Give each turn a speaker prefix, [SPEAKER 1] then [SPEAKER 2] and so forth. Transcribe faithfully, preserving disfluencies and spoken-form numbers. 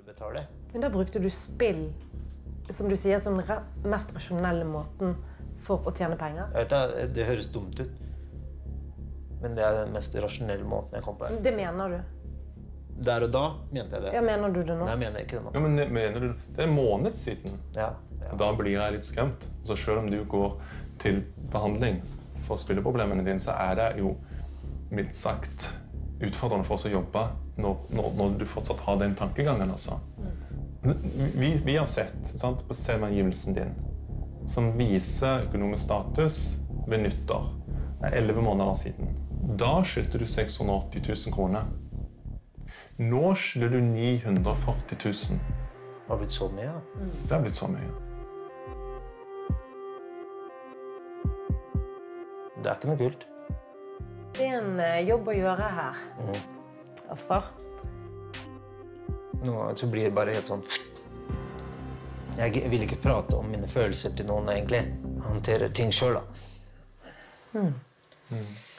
[SPEAKER 1] betale.
[SPEAKER 2] Men da brukte du spill, som du sier, som den mest rasjonelle måten for å tjene penger?
[SPEAKER 1] Jeg vet, det høres dumt ut. Men det er den mest rasjonelle måten jeg kom på.
[SPEAKER 2] Det mener du?
[SPEAKER 1] Der og da mente jeg det.
[SPEAKER 2] Ja, mener du det nå?
[SPEAKER 1] Nei, jeg mener ikke det nå.
[SPEAKER 3] Ja, men mener du, det er en måned siden.
[SPEAKER 1] Ja, ja.
[SPEAKER 3] Da blir jeg litt skremt. Så selv om du går til behandling for spilleproblemene dine, så er det jo mildt sagt utfordrende for oss å jobbe når, når, når du fortsatt har den tankegangen også. Vi, vi har sett, sant, på selvangivelsen din, som viser økonomisk status ved nyttår. Det er elleve måneder siden. Da skyldte du seks hundre og åtti tusen kroner. Nå skylder du ni hundre og førti tusen.
[SPEAKER 1] Det har blitt så mye, ja.
[SPEAKER 3] Mm. Det har blitt så mye.
[SPEAKER 1] Det er ikke noe kult.
[SPEAKER 2] Det er en jobb å gjøre her.
[SPEAKER 1] Mm.
[SPEAKER 2] Asfar.
[SPEAKER 1] Noen ganger så blir det bare helt sånn. Jeg vil ikke prate om mine følelser til noen, egentlig. Jeg håndterer ting selv, da.
[SPEAKER 2] Mm.
[SPEAKER 3] Mm.